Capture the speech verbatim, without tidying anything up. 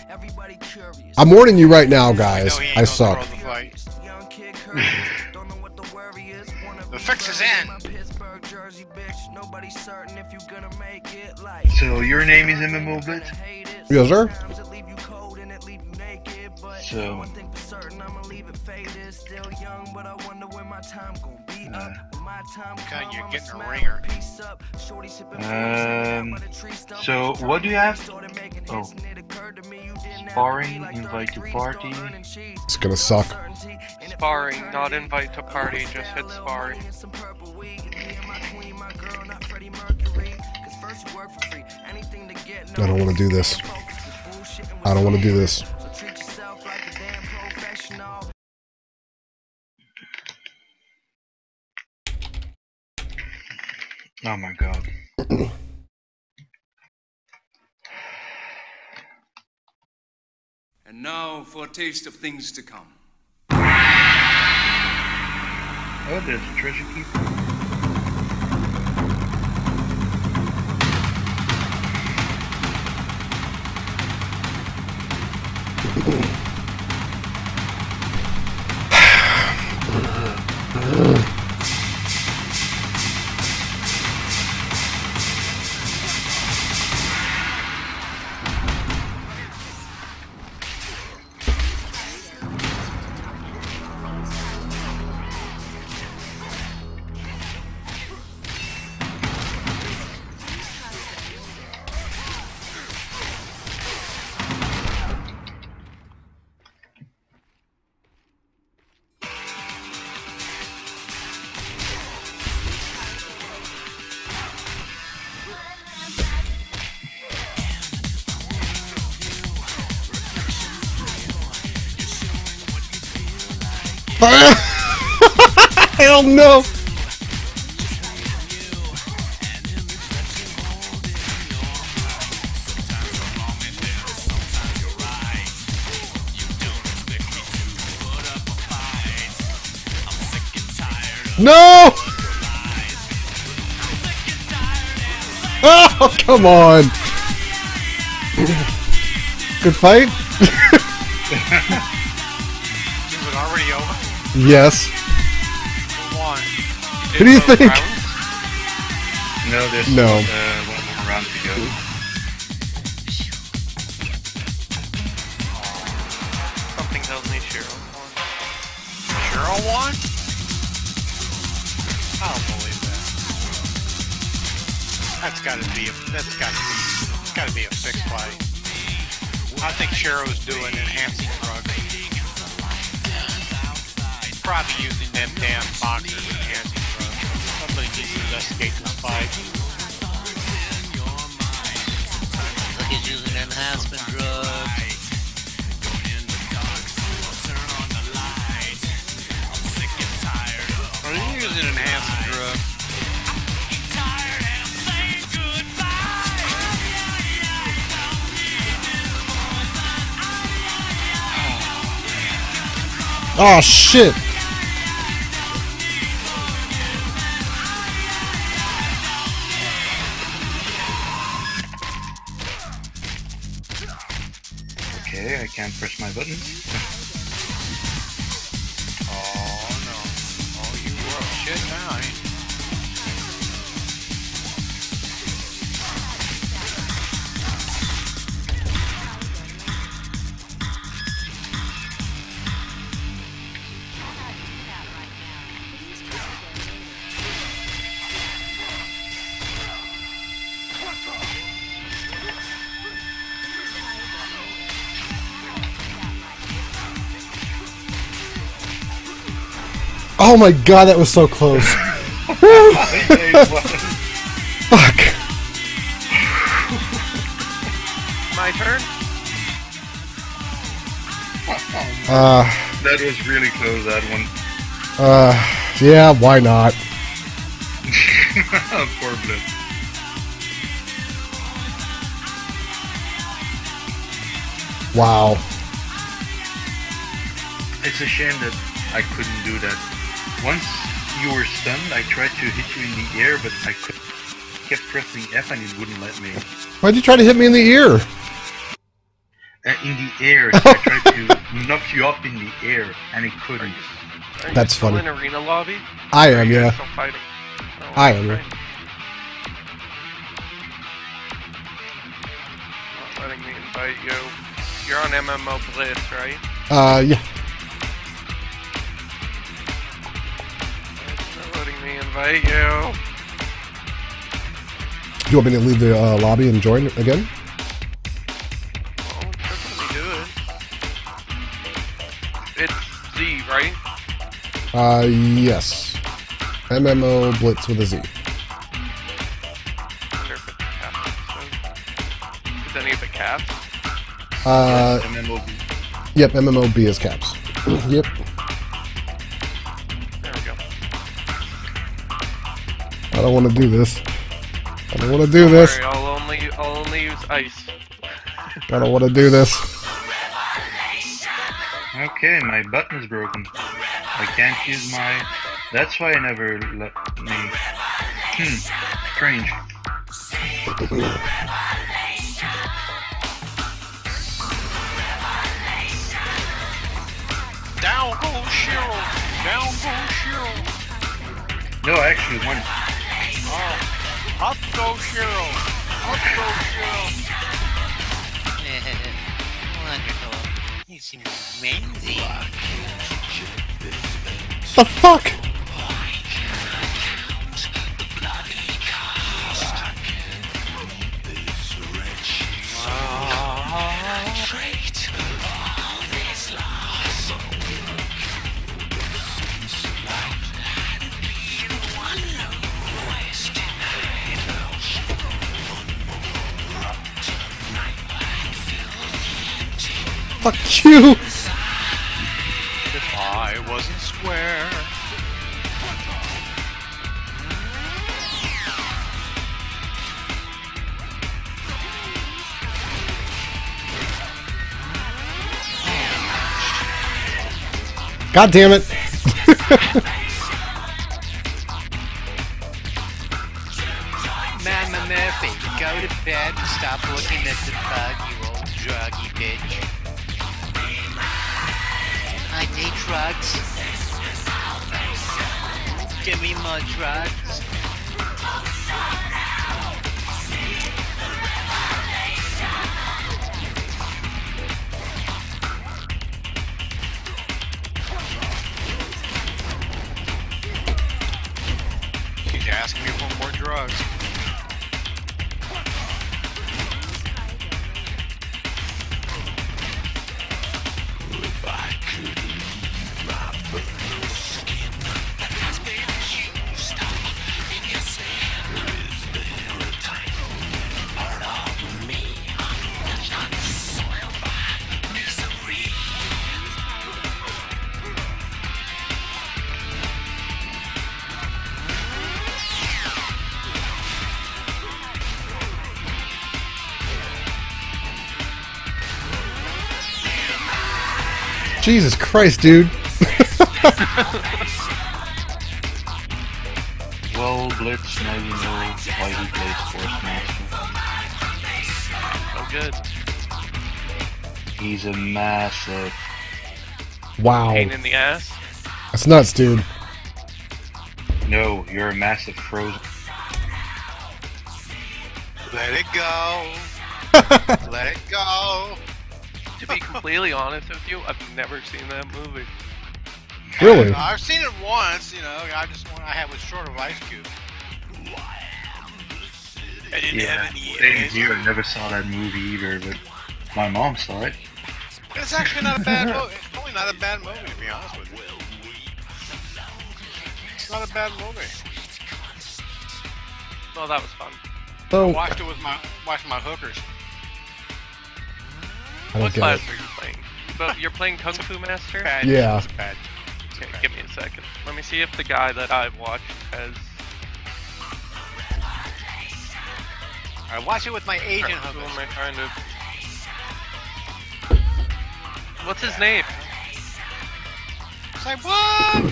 I'm warning you right now, guys. I, I suck. The fix is in. So your name is M M O Blitz? Yes, sir. So. Uh, God, you're getting a ringer. Um. So what do you have? Oh. Sparring, invite to party. It's gonna suck. Sparring, not invite to party, just hit sparring. I don't want to do this. I don't want to do this. Oh my god. And now for a taste of things to come. Oh, there's a treasure keeper. Hell no! No! Oh, come on! Good fight? Is it already over? Yes. Who won? Who do you think? Rounds? No, there's no. Uh, one more round to go. Something tells me Cheryl won. Cheryl won? I don't believe that. That's gotta be a, that's gotta be, it's gotta be a fixed fight. I think Cheryl's doing enhancing drugs. Probably using them damn boxers enhancing drugs. Somebody needs to investigate this fight. Look, he's using enhancement drugs. Are you using enhancing drugs? Oh shit! Okay, I can't press my buttons. Oh no. Oh, you were shit now, ain't you? Oh my god, that was so close. Fuck. My turn? Uh, That was really close, that one. uh, yeah, why not? Poor Blitz. Wow. It's a shame that I couldn't do that. Once you were stunned, I tried to hit you in the air, but I could, kept pressing F and it wouldn't let me. Why'd you try to hit me in the ear? uh, in the air. So I tried to knock you up in the air, and it couldn't. Are you That's still funny. in arena lobby? I Or are am, you guys yeah. Still fighting? Oh, I am, right. yeah. Not letting me invite you. You're on M M O Blitz, right? Uh, yeah. It's not letting me invite you. Do you want me to leave the uh, lobby and join again? Oh, just let me do it. It's Z, right? Uh, yes. M M O Blitz with a Z. I wonder if it's capped. So, is any of it capped? Uh, M M O B. yep, M M O B is caps. Yep. There we go. I don't want to do this. I don't want to do Don't this. worry, I'll only, I'll only use ice. I don't want to do this. Okay, my button is broken. I can't use my... That's why I never let me... Hmm, strange. Down goes Cheryl. Down goes Cheryl. No, I actually won. Oh, up goes Cheryl. Up goes Cheryl. Wonderful. You seem amazing. The fuck? Fuck you! If I wasn't square. God damn it! Mama Murphy, go to bed and stop looking at the bug, you old druggy bitch. I need drugs. Give me more drugs. She's asking me for more drugs. Jesus Christ, dude. Well, Blitz, now you know why he plays Force Master. Oh, good. He's a massive... Wow. Pain in the ass. That's nuts, dude. No, you're a massive frozen... Let it go. Let it go. To be completely honest with you, I've never seen that movie. Really? I've seen it once, you know. I just one I had was short of Ice Cube. I didn't Yeah, have any same Ice here. Cube. I never saw that movie either, but my mom saw it. It's actually not a bad movie. It's probably not a bad movie, to be honest with you. It's not a bad movie. Oh, that was fun. Oh, Watched it with my watched my hookers. I don't What get class it. are you playing? But you're playing Kung Fu Master? Bad. Yeah. It's bad. Okay, give me a second. Let me see if the guy that I've watched has... I watched it with my agent Who hookers. am I trying to... What's his name? It's like what?